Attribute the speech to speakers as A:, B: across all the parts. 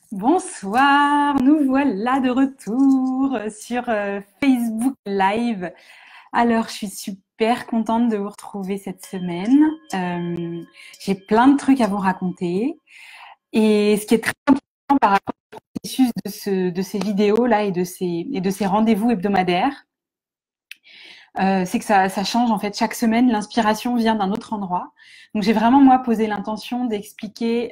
A: Bonsoir, nous voilà de retour sur Facebook Live. Alors, je suis super contente de vous retrouver cette semaine. J'ai plein de trucs à vous raconter. Et ce qui est très important par rapport au processus de ces vidéos-là et de ces rendez-vous hebdomadaires, c'est que ça change en fait chaque semaine. L'inspiration vient d'un autre endroit. Donc j'ai vraiment moi posé l'intention d'expliquer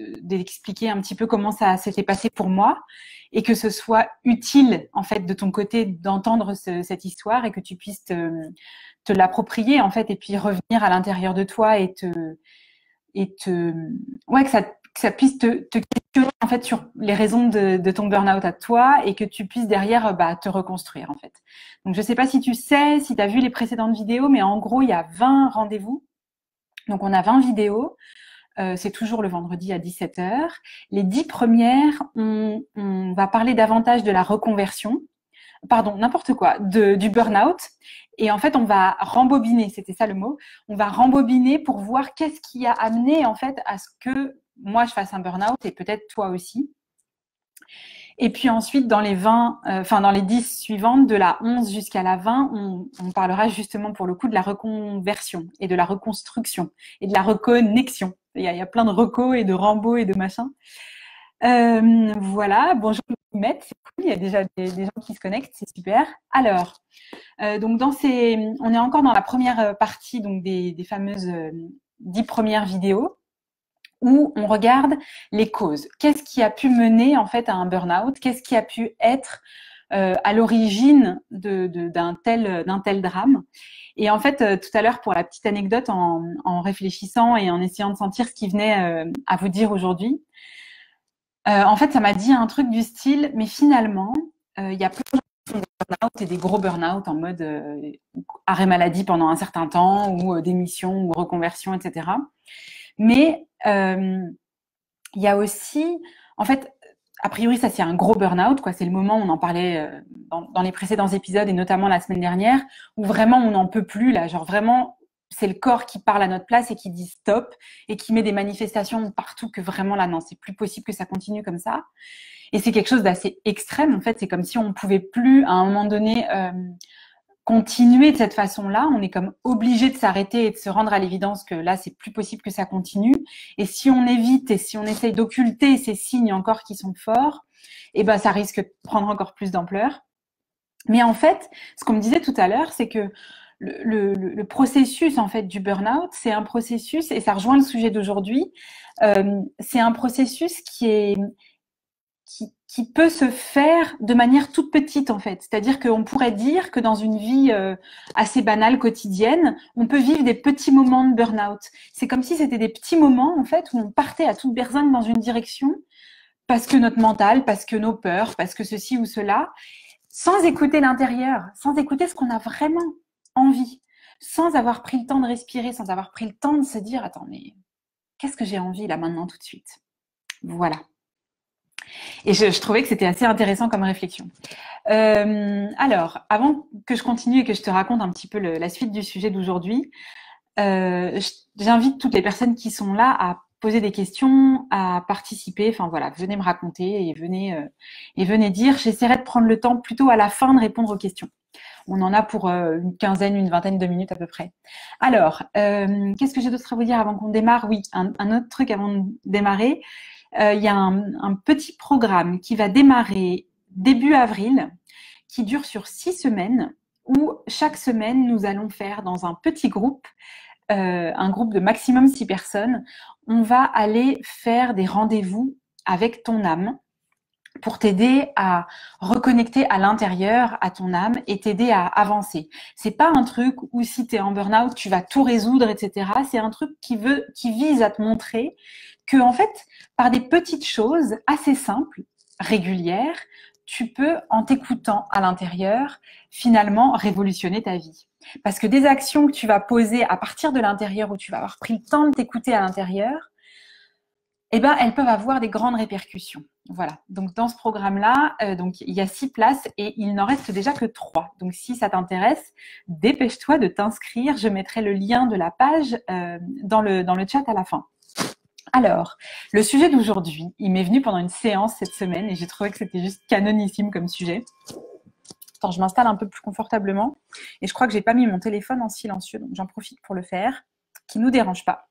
A: un petit peu comment ça s'était passé pour moi et que ce soit utile en fait de ton côté d'entendre cette histoire et que tu puisses te l'approprier en fait et puis revenir à l'intérieur de toi et ouais que ça puisse te questionner en fait sur les raisons de ton burn-out à toi et que tu puisses derrière te reconstruire en fait. Donc je sais pas si tu sais, si tu as vu les précédentes vidéos, mais en gros il y a 20 rendez-vous. Donc on a 20 vidéos. C'est toujours le vendredi à 17h. Les 10 premières, on va parler davantage de la reconversion. Pardon, n'importe quoi, du burn-out. Et en fait, on va rembobiner, c'était ça le mot, on va rembobiner pour voir qu'est-ce qui a amené en fait à ce que moi je fasse un burn-out et peut-être toi aussi. Et puis ensuite, dans les 10 suivantes, de la 11 jusqu'à la 20, on parlera justement pour le coup de la reconversion et de la reconstruction et de la reconnexion. Il y a plein de recos et de Rambo et de machin. Voilà, bonjour Mette, c'est cool, il y a déjà des gens qui se connectent, c'est super. Alors, donc on est encore dans la première partie donc des fameuses 10 premières vidéos où on regarde les causes. Qu'est-ce qui a pu mener en fait à un burn-out? Qu'est-ce qui a pu être à l'origine d'un tel drame? Et en fait, tout à l'heure, pour la petite anecdote, en réfléchissant et en essayant de sentir ce qui venait à vous dire aujourd'hui, en fait, ça m'a dit un truc du style, mais finalement, il y a plein de gens qui font des burn-out et des gros burn-out en mode arrêt maladie pendant un certain temps ou démission ou reconversion, etc. Mais il y a aussi, en fait, a priori, ça c'est un gros burn-out, quoi. C'est le moment, on en parlait dans les précédents épisodes et notamment la semaine dernière, où vraiment on n'en peut plus là, genre vraiment, c'est le corps qui parle à notre place et qui dit stop et qui met des manifestations partout que vraiment là, non, c'est plus possible que ça continue comme ça. Et c'est quelque chose d'assez extrême, en fait. C'est comme si on pouvait plus, à un moment donné, continuer de cette façon-là. On est comme obligé de s'arrêter et de se rendre à l'évidence que là, c'est plus possible que ça continue. Et si on évite et si on essaye d'occulter ces signes encore qui sont forts, eh ben, ça risque de prendre encore plus d'ampleur. Mais en fait, ce qu'on me disait tout à l'heure, c'est que le processus en fait du burn-out, c'est un processus, et ça rejoint le sujet d'aujourd'hui, c'est un processus qui peut se faire de manière toute petite en fait. C'est-à-dire qu'on pourrait dire que dans une vie assez banale quotidienne, on peut vivre des petits moments de burn-out. C'est comme si c'était des petits moments en fait où on partait à toute besogne dans une direction parce que notre mental, parce que nos peurs, parce que ceci ou cela, sans écouter l'intérieur, sans écouter ce qu'on a vraiment envie, sans avoir pris le temps de respirer, sans avoir pris le temps de se dire attends mais qu'est-ce que j'ai envie là maintenant tout de suite. Voilà. Et je trouvais que c'était assez intéressant comme réflexion. Alors, avant que je continue et que je te raconte un petit peu la suite du sujet d'aujourd'hui, j'invite toutes les personnes qui sont là à poser des questions, à participer. Enfin voilà, venez me raconter et venez dire. J'essaierai de prendre le temps plutôt à la fin de répondre aux questions. On en a pour une quinzaine, une vingtaine de minutes à peu près. Alors, qu'est-ce que j'ai d'autre à vous dire avant qu'on démarre? Oui, un autre truc avant de démarrer. Il y a un petit programme qui va démarrer début avril, qui dure sur 6 semaines, où chaque semaine, nous allons faire dans un petit groupe, un groupe de maximum 6 personnes, on va aller faire des rendez-vous avec ton âme pour t'aider à reconnecter à l'intérieur, à ton âme et t'aider à avancer. C'est pas un truc où si t'es en burn-out, tu vas tout résoudre, etc. C'est un truc qui vise à te montrer que, en fait, par des petites choses assez simples, régulières, tu peux, en t'écoutant à l'intérieur, finalement révolutionner ta vie. Parce que des actions que tu vas poser à partir de l'intérieur, où tu vas avoir pris le temps de t'écouter à l'intérieur, eh ben, elles peuvent avoir des grandes répercussions. Voilà. Donc, dans ce programme-là, donc il y a 6 places et il n'en reste déjà que 3. Donc, si ça t'intéresse, dépêche-toi de t'inscrire. Je mettrai le lien de la page dans le chat à la fin. Alors, le sujet d'aujourd'hui, il m'est venu pendant une séance cette semaine et j'ai trouvé que c'était juste canonissime comme sujet. Attends, je m'installe un peu plus confortablement et je crois que j'ai pas mis mon téléphone en silencieux, donc j'en profite pour le faire, qui nous dérange pas.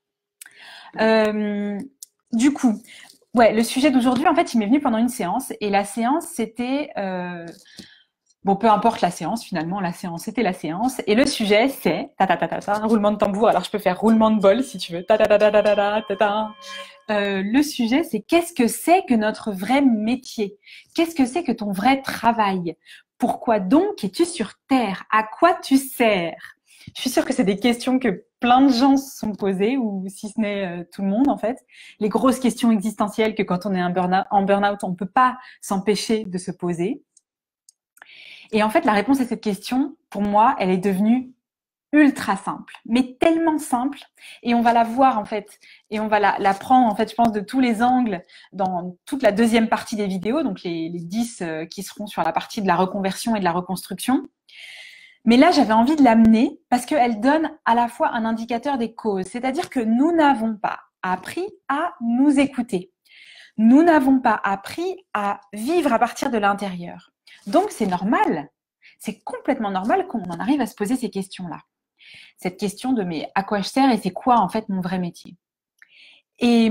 A: Du coup, ouais, le sujet d'aujourd'hui, en fait, il m'est venu pendant une séance et la séance, c'était bon, peu importe la séance, finalement, la séance, c'était la séance. Et le sujet, c'est un roulement de tambour. Alors, je peux faire roulement de bol si tu veux. Le sujet, c'est qu'est-ce que c'est que notre vrai métier? Qu'est-ce que c'est que ton vrai travail? Pourquoi donc es-tu sur Terre? À quoi tu sers? Je suis sûre que c'est des questions que plein de gens se sont posées, ou si ce n'est tout le monde en fait. Les grosses questions existentielles que quand on est en burn-out, on ne peut pas s'empêcher de se poser. Et en fait, la réponse à cette question, pour moi, elle est devenue ultra simple, mais tellement simple. Et on va la voir en fait, et on va la prendre en fait, je pense, de tous les angles dans toute la deuxième partie des vidéos, donc les 10 qui seront sur la partie de la reconversion et de la reconstruction. Mais là, j'avais envie de l'amener parce qu'elle donne à la fois un indicateur des causes, c'est-à-dire que nous n'avons pas appris à nous écouter. Nous n'avons pas appris à vivre à partir de l'intérieur. Donc, c'est normal, c'est complètement normal qu'on en arrive à se poser ces questions-là. Cette question de mais à quoi je sers et c'est quoi en fait mon vrai métier. Et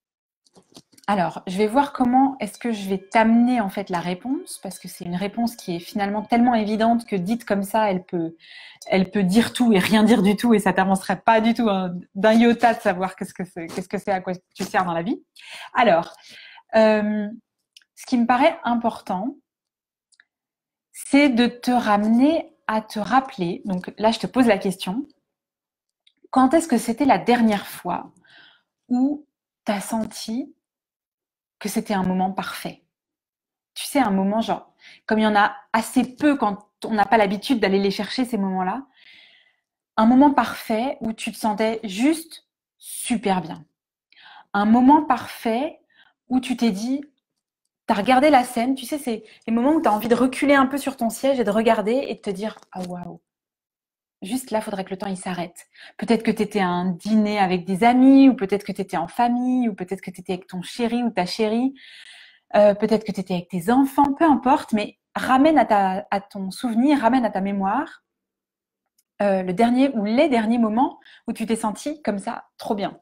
A: alors, je vais voir comment est-ce que je vais t'amener en fait la réponse, parce que c'est une réponse qui est finalement tellement évidente que dite comme ça, elle peut dire tout et rien dire du tout et ça t'avancerait pas du tout d'un iota de savoir qu'est-ce que c'est, à quoi tu sers dans la vie. Alors, ce qui me paraît important, c'est de te ramener à te rappeler. Donc là, je te pose la question. Quand est-ce que c'était la dernière fois où tu as senti que c'était un moment parfait? Tu sais, un moment genre, comme il y en a assez peu quand on n'a pas l'habitude d'aller les chercher, ces moments-là, un moment parfait où tu te sentais juste super bien. Un moment parfait où tu t'es dit, tu as regardé la scène, tu sais, c'est les moments où tu as envie de reculer un peu sur ton siège et de regarder et de te dire, ah waouh, juste là, il faudrait que le temps il s'arrête. Peut-être que tu étais à un dîner avec des amis, ou peut-être que tu étais en famille, ou peut-être que tu étais avec ton chéri ou ta chérie, peut-être que tu étais avec tes enfants, peu importe, mais ramène à ton souvenir, ramène à ta mémoire le dernier ou les derniers moments où tu t'es senti comme ça, trop bien.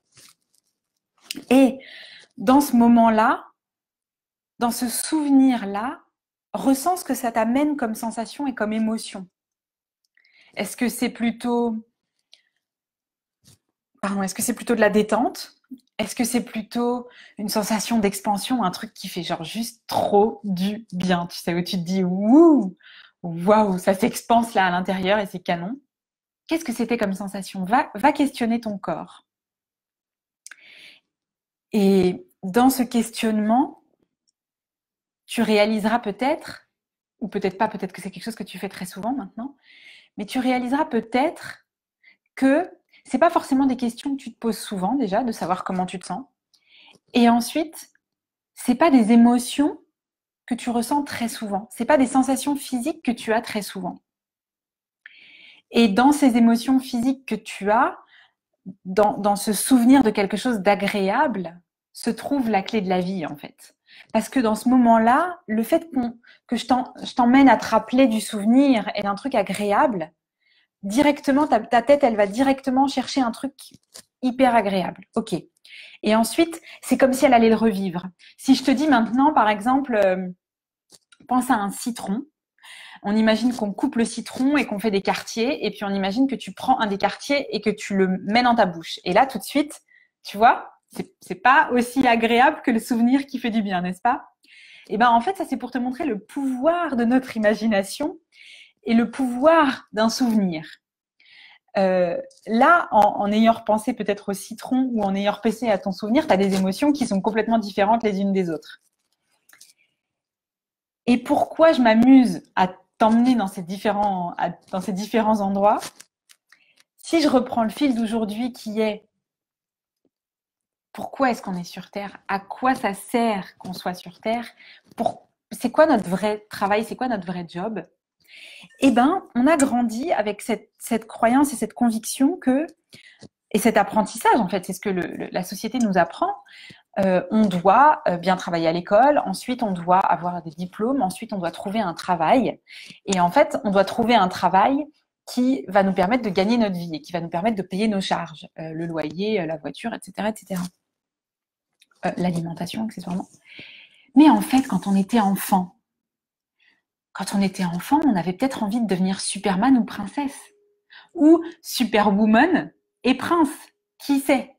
A: Et dans ce moment-là, dans ce souvenir-là, ressens ce que ça t'amène comme sensation et comme émotion. Est-ce que c'est plutôt de la détente? Est-ce que c'est plutôt une sensation d'expansion, un truc qui fait genre juste trop du bien, tu sais, où tu te dis ouh, waouh, ça s'expanse là à l'intérieur et c'est canon. Qu'est-ce que c'était comme sensation? Va questionner ton corps. Et dans ce questionnement, tu réaliseras peut-être, ou peut-être pas, peut-être que c'est quelque chose que tu fais très souvent maintenant, mais tu réaliseras peut-être que c'est pas forcément des questions que tu te poses souvent déjà, de savoir comment tu te sens. Et ensuite, c'est pas des émotions que tu ressens très souvent. C'est pas des sensations physiques que tu as très souvent. Et dans ces émotions physiques que tu as, dans ce souvenir de quelque chose d'agréable, se trouve la clé de la vie en fait. Parce que dans ce moment-là, le fait que je t'emmène à te rappeler du souvenir et d'un truc agréable, directement, ta tête, elle va directement chercher un truc hyper agréable. Ok. Et ensuite, c'est comme si elle allait le revivre. Si je te dis maintenant, par exemple, pense à un citron. On imagine qu'on coupe le citron et qu'on fait des quartiers, et puis on imagine que tu prends un des quartiers et que tu le mets dans ta bouche. Et là, tout de suite, tu vois, c'est pas aussi agréable que le souvenir qui fait du bien, n'est-ce pas? Et ben en fait, ça c'est pour te montrer le pouvoir de notre imagination et le pouvoir d'un souvenir. Là, en ayant repensé peut-être au citron ou en ayant repensé à ton souvenir, tu as des émotions qui sont complètement différentes les unes des autres. Et pourquoi je m'amuse à t'emmener dans ces différents endroits? Si je reprends le fil d'aujourd'hui qui est pourquoi est-ce qu'on est sur Terre? À quoi ça sert qu'on soit sur Terre? C'est quoi notre vrai travail? C'est quoi notre vrai job? Eh ben, on a grandi avec cette croyance et cette conviction que Et cet apprentissage, en fait, c'est ce que la société nous apprend. On doit bien travailler à l'école, ensuite on doit avoir des diplômes, ensuite on doit trouver un travail. Et en fait, on doit trouver un travail qui va nous permettre de gagner notre vie et qui va nous permettre de payer nos charges, le loyer, la voiture, etc., etc. L'alimentation, accessoirement. Mais en fait, quand on était enfant, on avait peut-être envie de devenir Superman ou princesse, ou Superwoman et prince, qui sait?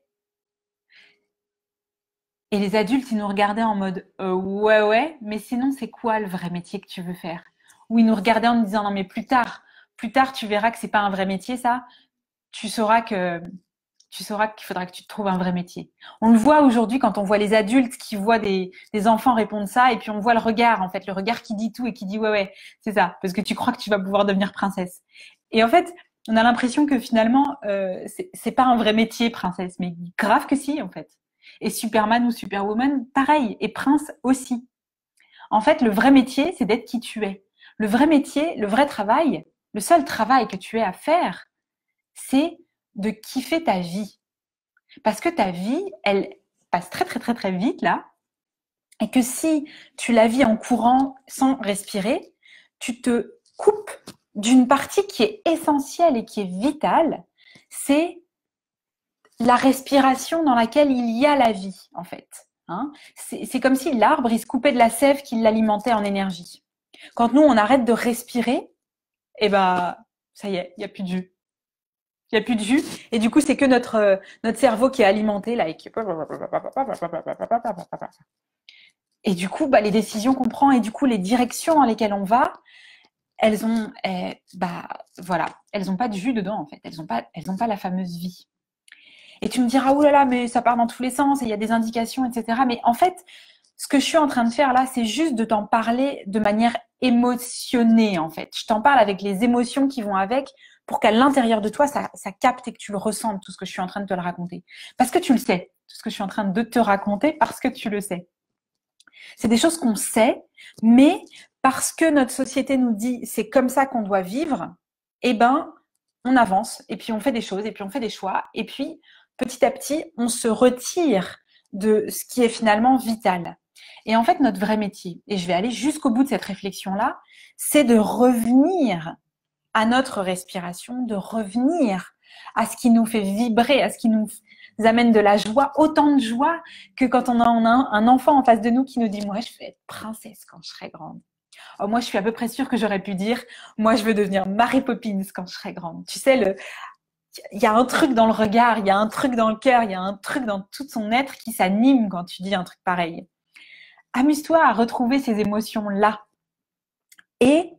A: Et les adultes, ils nous regardaient en mode ouais, mais sinon, c'est quoi le vrai métier que tu veux faire? Ou ils nous regardaient en nous disant non, mais plus tard, tu verras que c'est pas un vrai métier, ça. Tu sauras qu'il faudra que tu te trouves un vrai métier. On le voit aujourd'hui quand on voit les adultes qui voient des enfants répondre ça, et puis on voit le regard, en fait, le regard qui dit tout et qui dit ouais, c'est ça, parce que tu crois que tu vas pouvoir devenir princesse. Et en fait, on a l'impression que finalement, c'est pas un vrai métier, princesse, mais grave que si, en fait. Et Superman ou Superwoman, pareil, et prince aussi. En fait, le vrai métier, c'est d'être qui tu es. Le vrai métier, le vrai travail, le seul travail que tu aies à faire, c'est de kiffer ta vie. Parce que ta vie, elle passe très, très, très, très vite, là. Et que si tu la vis en courant sans respirer, tu te coupes d'une partie qui est essentielle et qui est vitale. C'est la respiration dans laquelle il y a la vie, en fait. Hein, c'est comme si l'arbre, il se coupait de la sève qui l'alimentait en énergie. Quand nous, on arrête de respirer, eh ben, ça y est, il n'y a plus de jus. Il n'y a plus de jus. Et du coup, c'est que notre cerveau qui est alimenté, là, et qui... Et du coup, bah, les décisions qu'on prend et du coup, les directions dans lesquelles on va, elles ont, voilà, elles n'ont pas de jus dedans, en fait. Elles n'ont pas la fameuse vie. Et tu me diras, oh là là, mais ça part dans tous les sens et il y a des indications, etc. Mais en fait, ce que je suis en train de faire là, c'est juste de t'en parler de manière émotionnée, en fait. Je t'en parle avec les émotions qui vont avec pour qu'à l'intérieur de toi, ça capte et que tu le ressentes, tout ce que je suis en train de te le raconter. Parce que tu le sais, tout ce que je suis en train de te raconter, parce que tu le sais. C'est des choses qu'on sait, mais parce que notre société nous dit c'est comme ça qu'on doit vivre, eh ben, on avance et puis on fait des choses et puis on fait des choix et puis petit à petit, on se retire de ce qui est finalement vital. Et en fait, notre vrai métier, et je vais aller jusqu'au bout de cette réflexion-là, c'est de revenir à notre respiration, de revenir à ce qui nous fait vibrer, à ce qui nous amène de la joie, autant de joie que quand on a un enfant en face de nous qui nous dit « Moi, je vais être princesse quand je serai grande. » Oh, moi, je suis à peu près sûre que j'aurais pu dire « Moi, je veux devenir Mary Poppins quand je serai grande. » Tu sais, il y a un truc dans le regard, il y a un truc dans le cœur, il y a un truc dans tout son être qui s'anime quand tu dis un truc pareil. Amuse-toi à retrouver ces émotions-là. Et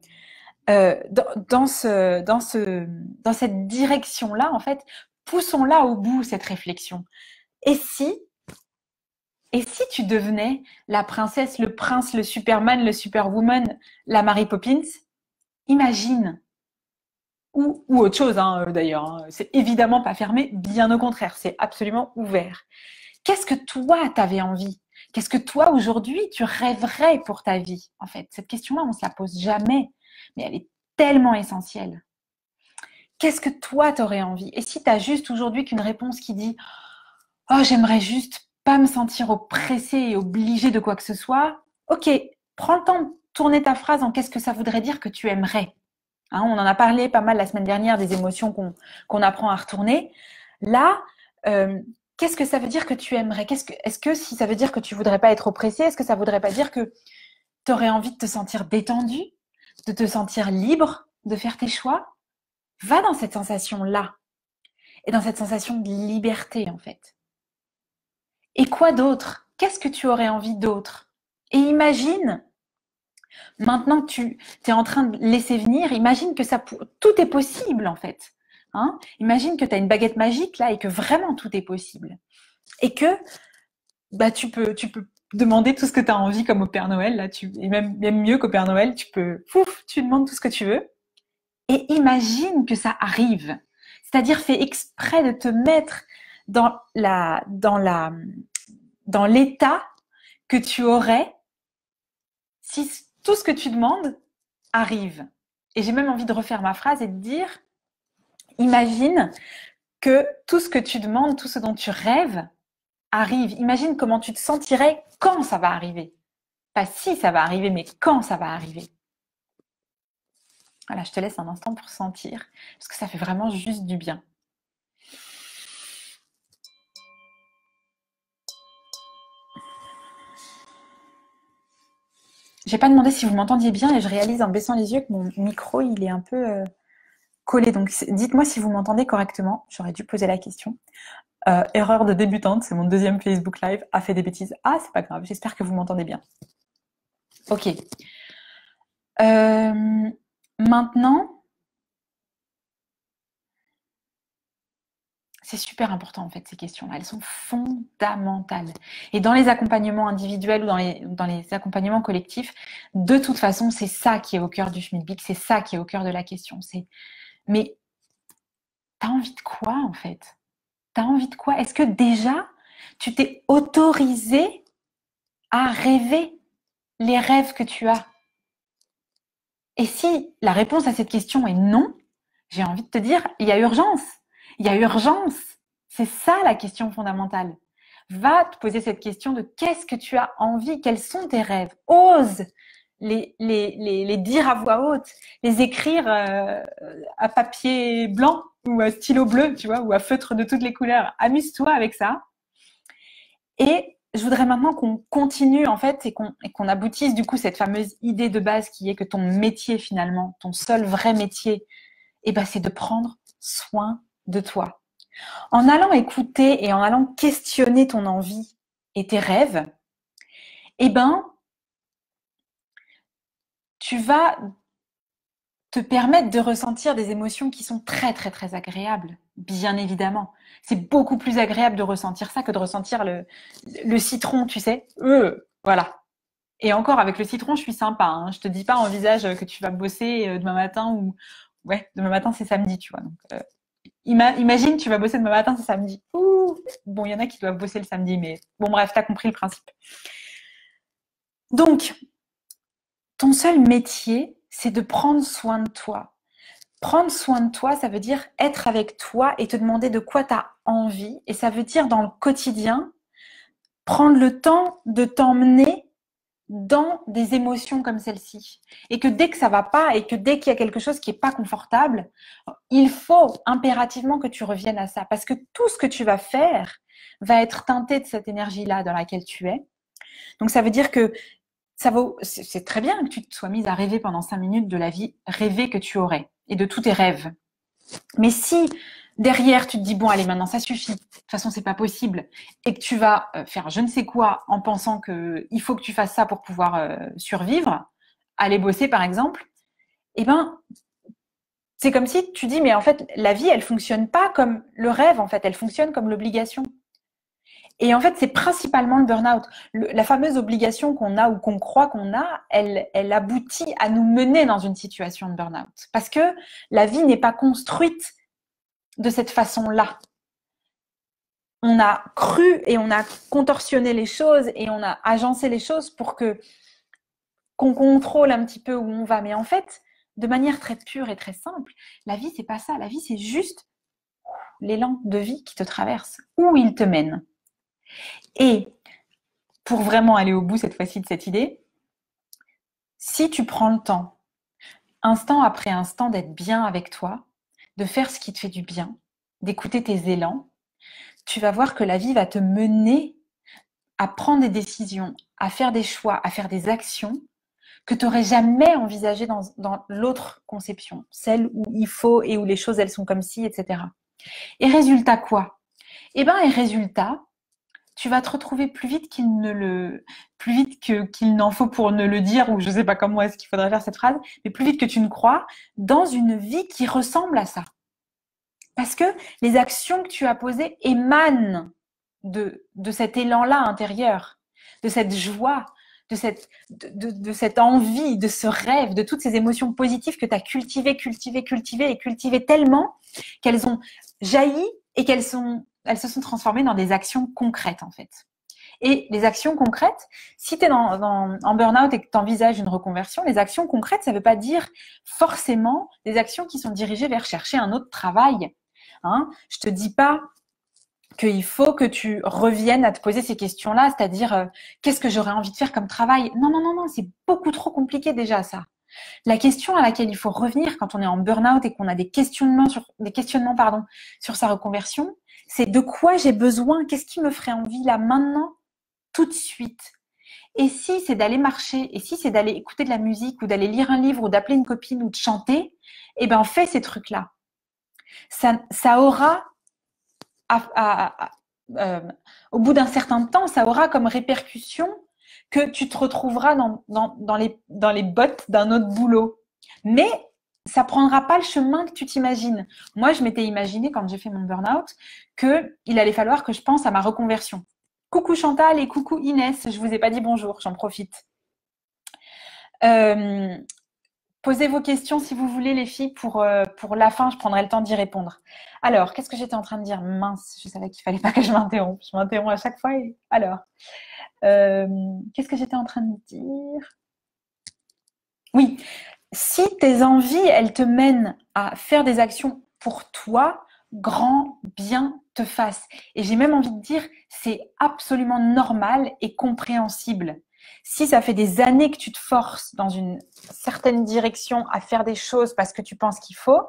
A: dans cette direction-là, en fait, poussons-la au bout, cette réflexion. Et si tu devenais la princesse, le prince, le Superman, le Superwoman, la Mary Poppins, imagine, ou autre chose hein, d'ailleurs, hein. C'est évidemment pas fermé, bien au contraire, c'est absolument ouvert. Qu'est-ce que toi, t'avais envie? Qu'est-ce que toi, aujourd'hui, tu rêverais pour ta vie? En fait, cette question-là, on se la pose jamais, mais elle est tellement essentielle. Qu'est-ce que toi, t'aurais envie? Et si t'as juste aujourd'hui qu'une réponse qui dit « Oh, j'aimerais juste pas me sentir oppressée et obligée de quoi que ce soit », ok, prends le temps de tourner ta phrase en qu'est-ce que ça voudrait dire que tu aimerais. Hein, on en a parlé pas mal la semaine dernière des émotions qu'on apprend à retourner. Là, qu'est-ce que ça veut dire que tu aimerais? Est-ce que si ça veut dire que tu voudrais pas être oppressée, est-ce que ça voudrait pas dire que tu aurais envie de te sentir détendue, de te sentir libre de faire tes choix? Va dans cette sensation-là et dans cette sensation de liberté en fait. Et quoi d'autre? Qu'est-ce que tu aurais envie d'autre? Et imagine, maintenant que tu es en train de laisser venir, imagine que tout est possible en fait. Hein, imagine que tu as une baguette magique là et que vraiment tout est possible. Et que bah, tu peux demander tout ce que tu as envie comme au Père Noël. Là, et même mieux qu'au Père Noël, tu demandes tout ce que tu veux. Et imagine que ça arrive. C'est-à-dire, fais exprès de te mettre dans l'état que tu aurais si tout ce que tu demandes arrive. Et j'ai même envie de refaire ma phrase et de dire, imagine que tout ce que tu demandes, tout ce dont tu rêves, arrive. Imagine comment tu te sentirais quand ça va arriver. Pas si ça va arriver, mais quand ça va arriver. Voilà, je te laisse un instant pour sentir, parce que ça fait vraiment juste du bien. J'ai pas demandé si vous m'entendiez bien et je réalise en baissant les yeux que mon micro il est un peu collé. Donc dites-moi si vous m'entendez correctement. J'aurais dû poser la question. Erreur de débutante, c'est mon deuxième Facebook Live, a fait des bêtises. Ah, c'est pas grave, j'espère que vous m'entendez bien. Ok. Maintenant, c'est super important en fait ces questions-là. Elles sont fondamentales. Et dans les accompagnements individuels ou dans les accompagnements collectifs, de toute façon, c'est ça qui est au cœur du Schmidbeek, c'est ça qui est au cœur de la question. Mais t'as envie de quoi en fait? T'as envie de quoi? Est-ce que déjà, tu t'es autorisé à rêver les rêves que tu as? Et si la réponse à cette question est non, j'ai envie de te dire, il y a urgence. Il y a urgence. C'est ça la question fondamentale. Va te poser cette question de qu'est-ce que tu as envie, quels sont tes rêves. Ose les dire à voix haute, les écrire à papier blanc ou à stylo bleu, tu vois, ou à feutre de toutes les couleurs. Amuse-toi avec ça. Et je voudrais maintenant qu'on continue en fait et qu'on aboutisse du coup cette fameuse idée de base qui est que ton métier finalement, ton seul vrai métier, eh ben, c'est de prendre soin de toi. En allant écouter et en allant questionner ton envie et tes rêves, eh ben, tu vas te permettre de ressentir des émotions qui sont très très très agréables, bien évidemment. C'est beaucoup plus agréable de ressentir ça que de ressentir le citron, tu sais. Voilà. Et encore, avec le citron, je suis sympa. Hein. Je te dis pas en visage que tu vas bosser demain matin ou... Ouais, demain matin, c'est samedi, tu vois. Donc, imagine, tu vas bosser demain matin, c'est samedi. Ouh. Bon, il y en a qui doivent bosser le samedi, mais bon, bref, t'as compris le principe. Donc, ton seul métier, c'est de prendre soin de toi. Prendre soin de toi, ça veut dire être avec toi et te demander de quoi tu as envie. Et ça veut dire, dans le quotidien, prendre le temps de t'emmener dans des émotions comme celle-ci. Et que dès que ça va pas et que dès qu'il y a quelque chose qui est pas confortable, il faut impérativement que tu reviennes à ça. Parce que tout ce que tu vas faire va être teinté de cette énergie-là dans laquelle tu es. Donc ça veut dire que c'est très bien que tu te sois mise à rêver pendant 5 minutes de la vie rêvée que tu aurais et de tous tes rêves. Mais si derrière tu te dis bon allez maintenant ça suffit, de toute façon c'est pas possible et que tu vas faire je ne sais quoi en pensant que il faut que tu fasses ça pour pouvoir survivre, aller bosser par exemple, eh ben c'est comme si tu dis mais en fait la vie elle fonctionne pas comme le rêve en fait, elle fonctionne comme l'obligation. Et en fait, c'est principalement le burn-out. La fameuse obligation qu'on a ou qu'on croit qu'on a, elle aboutit à nous mener dans une situation de burn-out. Parce que la vie n'est pas construite de cette façon-là. On a cru et on a contorsionné les choses et on a agencé les choses pour qu'on contrôle un petit peu où on va. Mais en fait, de manière très pure et très simple, la vie, c'est pas ça. La vie, c'est juste l'élan de vie qui te traverse, où il te mène. Et pour vraiment aller au bout cette fois-ci de cette idée, si tu prends le temps, instant après instant, d'être bien avec toi, de faire ce qui te fait du bien, d'écouter tes élans, tu vas voir que la vie va te mener à prendre des décisions, à faire des choix, à faire des actions que tu n'aurais jamais envisagées dans l'autre conception, celle où il faut et où les choses elles sont comme ci, etc. Et résultat quoi? Eh bien, et résultat, tu vas te retrouver plus vite qu'il n'en faut pour ne le dire, ou je sais pas comment est-ce qu'il faudrait faire cette phrase, mais plus vite que tu ne crois, dans une vie qui ressemble à ça. Parce que les actions que tu as posées émanent de cet élan-là intérieur, de cette joie, de cette envie, de ce rêve, de toutes ces émotions positives que tu as cultivées tellement qu'elles ont jailli et elles se sont transformées dans des actions concrètes en fait. Et les actions concrètes, si tu es en burn-out et que tu envisages une reconversion, les actions concrètes, ça ne veut pas dire forcément des actions qui sont dirigées vers chercher un autre travail. Hein. Je te dis pas qu'il faut que tu reviennes à te poser ces questions-là, c'est-à-dire qu'est-ce que j'aurais envie de faire comme travail? Non, non, non, non, c'est beaucoup trop compliqué déjà ça. La question à laquelle il faut revenir quand on est en burn-out et qu'on a des questionnements sur sa reconversion, c'est de quoi j'ai besoin? Qu'est-ce qui me ferait envie là maintenant, tout de suite? Et si c'est d'aller marcher, et si c'est d'aller écouter de la musique ou d'aller lire un livre ou d'appeler une copine ou de chanter, eh ben fais ces trucs-là. Ça aura au bout d'un certain temps, ça aura comme répercussion que tu te retrouveras dans les bottes d'un autre boulot. Mais ça prendra pas le chemin que tu t'imagines. Moi, je m'étais imaginé quand j'ai fait mon burn-out qu'il allait falloir que je pense à ma reconversion. Coucou Chantal et coucou Inès, je vous ai pas dit bonjour, j'en profite. Posez vos questions si vous voulez, les filles, pour la fin, je prendrai le temps d'y répondre. Alors, qu'est-ce que j'étais en train de dire? Mince, je savais qu'il fallait pas que je m'interrompe. Je m'interromps à chaque fois. Alors, qu'est-ce que j'étais en train de dire? Oui, si tes envies, elles te mènent à faire des actions pour toi, grand bien te fasse. Et j'ai même envie de dire, c'est absolument normal et compréhensible. Si ça fait des années que tu te forces dans une certaine direction à faire des choses parce que tu penses qu'il faut,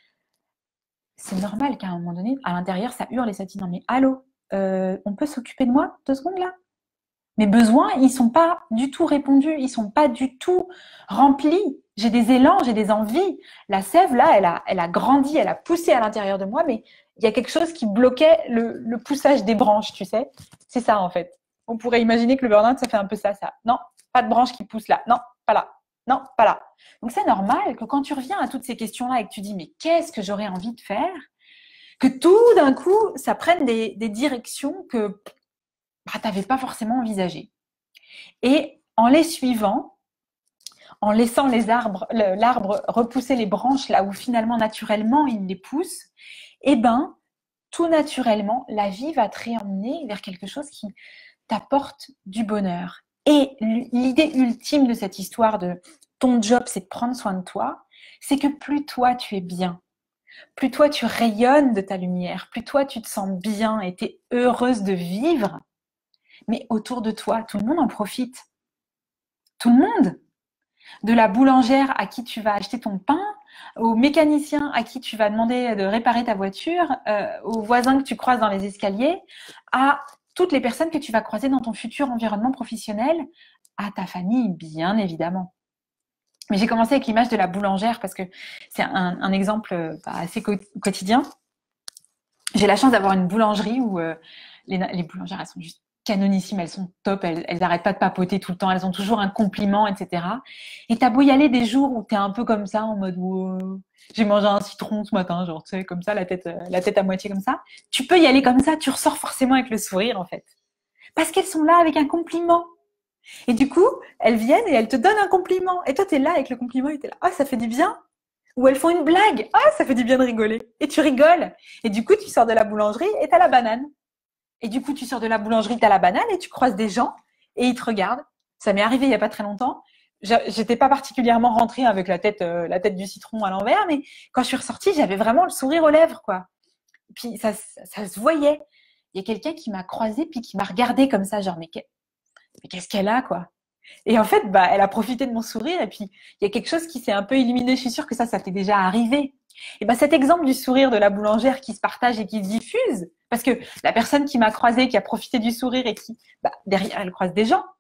A: c'est normal qu'à un moment donné, à l'intérieur, ça hurle et ça dit non mais allô, on peut s'occuper de moi 2 secondes là? Mes besoins, ils sont pas du tout répondus, ils sont pas du tout remplis. J'ai des élans, j'ai des envies. La sève là, elle a grandi, elle a poussé à l'intérieur de moi, mais il y a quelque chose qui bloquait le poussage des branches, tu sais. C'est ça en fait. On pourrait imaginer que le burn-out, ça fait un peu ça. Non, pas de branche qui pousse là. Non, pas là. Non, pas là. Donc c'est normal que quand tu reviens à toutes ces questions-là et que tu dis mais qu'est-ce que j'aurais envie de faire, que tout d'un coup, ça prenne des directions que tu n'avais pas forcément envisagées. Et en les suivant, en laissant l'arbre repousser les branches là où finalement naturellement il les pousse, eh ben tout naturellement la vie va te réemmener vers quelque chose qui t'apporte du bonheur. Et l'idée ultime de cette histoire de ton job, c'est de prendre soin de toi, c'est que plus toi tu es bien, plus toi tu rayonnes de ta lumière, plus toi tu te sens bien et tu es heureuse de vivre, mais autour de toi, tout le monde en profite. Tout le monde. De la boulangère à qui tu vas acheter ton pain, au mécanicien à qui tu vas demander de réparer ta voiture, aux voisins que tu croises dans les escaliers, à toutes les personnes que tu vas croiser dans ton futur environnement professionnel, à ta famille, bien évidemment. Mais j'ai commencé avec l'image de la boulangère parce que c'est un exemple assez quotidien. J'ai la chance d'avoir une boulangerie où les boulangères, elles sont juste canonissimes, elles sont top, elles n'arrêtent pas de papoter tout le temps, elles ont toujours un compliment, etc. Et t'as beau y aller des jours où t'es un peu comme ça, en mode j'ai mangé un citron ce matin, genre tu sais, comme ça, la tête à moitié comme ça. Tu peux y aller comme ça, tu ressors forcément avec le sourire en fait. Parce qu'elles sont là avec un compliment. Et du coup, elles viennent et elles te donnent un compliment. Et toi, t'es là avec le compliment et t'es là, ah, ça fait du bien. Ou elles font une blague, ah, ça fait du bien de rigoler. Et tu rigoles. Et du coup, tu sors de la boulangerie et t'as la banane. Et du coup, tu sors de la boulangerie, t'as la banane et tu croises des gens et ils te regardent. Ça m'est arrivé il y a pas très longtemps. J'étais pas particulièrement rentrée avec la tête du citron à l'envers, mais quand je suis ressortie, j'avais vraiment le sourire aux lèvres, quoi. Et puis ça se voyait. Il y a quelqu'un qui m'a croisée puis qui m'a regardée comme ça, genre mais qu'est-ce qu'elle a, quoi. Et en fait, elle a profité de mon sourire et puis il y a quelque chose qui s'est un peu illuminé. Je suis sûre que ça t'est déjà arrivé. Et cet exemple du sourire de la boulangère qui se partage et qui se diffuse, parce que la personne qui m'a croisée, qui a profité du sourire et qui, derrière, elle croise des gens.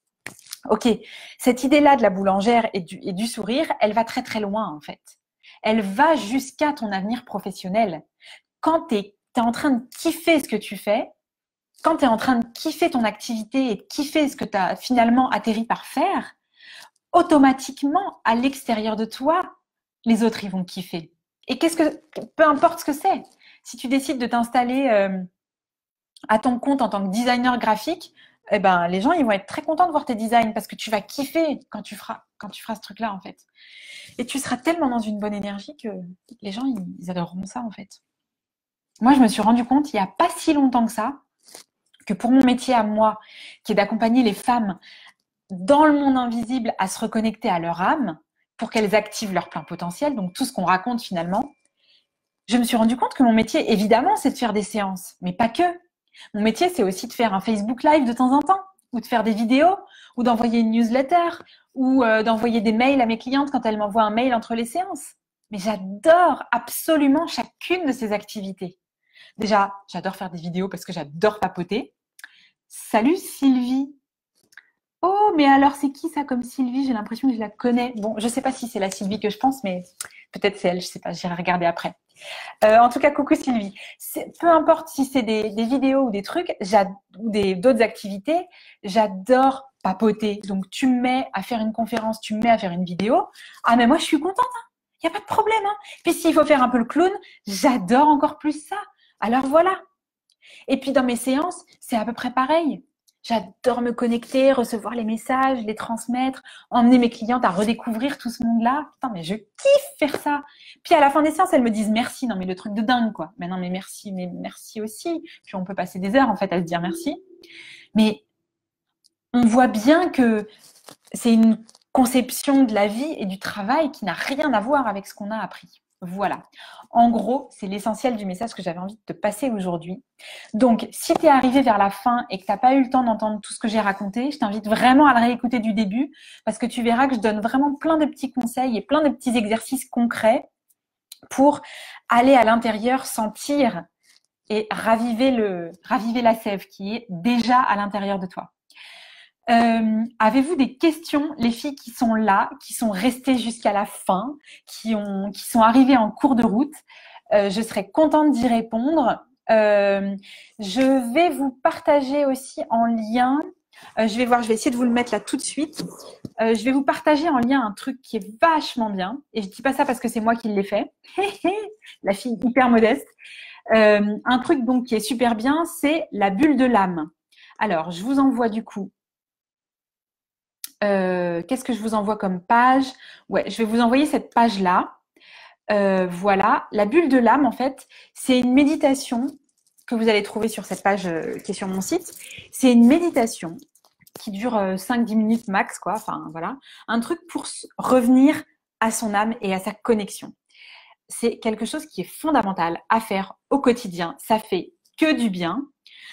A: Ok, cette idée-là de la boulangère et du sourire, elle va très très loin en fait. Elle va jusqu'à ton avenir professionnel. Quand tu es en train de kiffer ce que tu fais, quand tu es en train de kiffer ton activité et de kiffer ce que tu as finalement atterri par faire, automatiquement, à l'extérieur de toi, les autres, ils vont kiffer. Et peu importe ce que c'est, si tu décides de t'installer à ton compte en tant que designer graphique, eh ben, les gens, ils vont être très contents de voir tes designs parce que tu vas kiffer quand tu feras ce truc-là, en fait. Et tu seras tellement dans une bonne énergie que les gens, ils adoreront ça, en fait. Moi, je me suis rendu compte, il n'y a pas si longtemps que ça, que pour mon métier à moi, qui est d'accompagner les femmes dans le monde invisible à se reconnecter à leur âme pour qu'elles activent leur plein potentiel, donc tout ce qu'on raconte finalement, je me suis rendu compte que mon métier, évidemment, c'est de faire des séances, mais pas que. Mon métier, c'est aussi de faire un Facebook Live de temps en temps, ou de faire des vidéos, ou d'envoyer une newsletter, ou d'envoyer des mails à mes clientes quand elles m'envoient un mail entre les séances. Mais j'adore absolument chacune de ces activités. Déjà, j'adore faire des vidéos parce que j'adore papoter. Salut Sylvie. Oh, mais alors c'est qui ça comme Sylvie? J'ai l'impression que je la connais. Bon, je sais pas si c'est la Sylvie que je pense, mais peut-être c'est elle, je sais pas, j'irai regarder après. En tout cas, coucou Sylvie. Peu importe si c'est des vidéos ou des trucs, ou d'autres activités, j'adore papoter. Donc, tu me mets à faire une conférence, tu me mets à faire une vidéo. Ah, mais moi, je suis contente. Il n'y a pas de problème. Hein. Puis, s'il faut faire un peu le clown, j'adore encore plus ça. Alors, voilà. Et puis, dans mes séances, c'est à peu près pareil. J'adore me connecter, recevoir les messages, les transmettre, emmener mes clientes à redécouvrir tout ce monde-là. Putain, mais je kiffe faire ça. Puis à la fin des séances, elles me disent merci. Non, mais le truc de dingue, quoi. Mais non, mais merci aussi. Puis on peut passer des heures, en fait, à se dire merci. Mais on voit bien que c'est une conception de la vie et du travail qui n'a rien à voir avec ce qu'on a appris. Voilà. En gros, c'est l'essentiel du message que j'avais envie de te passer aujourd'hui. Donc, si tu es arrivé vers la fin et que tu n'as pas eu le temps d'entendre tout ce que j'ai raconté, je t'invite vraiment à le réécouter du début parce que tu verras que je donne vraiment plein de petits conseils et plein de petits exercices concrets pour aller à l'intérieur, sentir et raviver la sève qui est déjà à l'intérieur de toi. Avez-vous des questions, les filles qui sont là, qui sont restées jusqu'à la fin, qui sont arrivées en cours de route? Je serais contente d'y répondre. Je vais vous partager aussi en lien. Je vais essayer de vous le mettre là tout de suite. Je vais vous partager en lien un truc qui est vachement bien. Et je dis pas ça parce que c'est moi qui l'ai fait. La fille hyper modeste. Un truc donc qui est super bien, c'est la bulle de l'âme. Alors, je vous envoie du coup. Qu'est-ce que je vous envoie comme page? Ouais, je vais vous envoyer cette page-là. Voilà, la bulle de l'âme, en fait, c'est une méditation que vous allez trouver sur cette page qui est sur mon site. C'est une méditation qui dure 5-10 minutes max, quoi. Enfin, voilà. Un truc pour revenir à son âme et à sa connexion. C'est quelque chose qui est fondamental à faire au quotidien. Ça fait que du bien.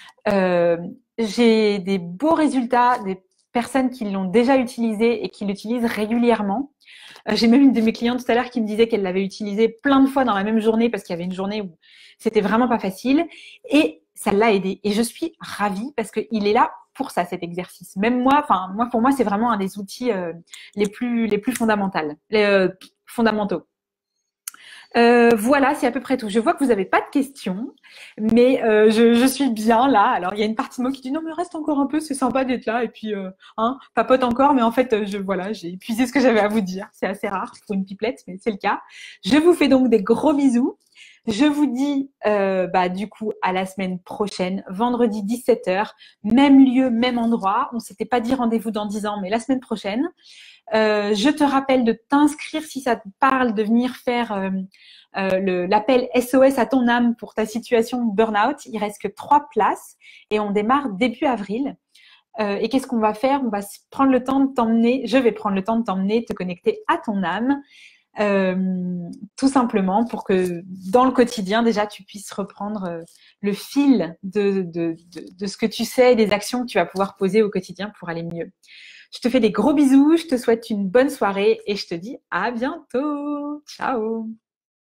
A: J'ai des beaux résultats, des personnes qui l'ont déjà utilisé et qui l'utilisent régulièrement. J'ai même une de mes clientes tout à l'heure qui me disait qu'elle l'avait utilisé plein de fois dans la même journée parce qu'il y avait une journée où c'était vraiment pas facile et ça l'a aidé. Et je suis ravie parce qu'il est là pour ça, cet exercice. Même moi, pour moi, c'est vraiment un des outils les plus fondamentaux. Voilà, c'est à peu près tout. Je vois que vous n'avez pas de questions, mais je suis bien là. Alors, il y a une partie de moi qui dit non, mais reste encore un peu, c'est sympa d'être là. Et puis, papote encore, mais en fait, j'ai épuisé ce que j'avais à vous dire. C'est assez rare pour une pipelette, mais c'est le cas. Je vous fais donc des gros bisous. Je vous dis du coup à la semaine prochaine, vendredi 17h, même lieu, même endroit. On s'était pas dit rendez-vous dans 10 ans, mais la semaine prochaine. Je te rappelle de t'inscrire si ça te parle, de venir faire l'appel SOS à ton âme pour ta situation de burn-out. Il reste que 3 places et on démarre début avril. Et qu'est-ce qu'on va faire? On va prendre le temps de t'emmener, je vais prendre le temps de t'emmener, te connecter à ton âme. Tout simplement pour que dans le quotidien déjà tu puisses reprendre le fil de ce que tu sais et des actions que tu vas pouvoir poser au quotidien pour aller mieux. Je te fais des gros bisous, je te souhaite une bonne soirée et je te dis à bientôt. Ciao.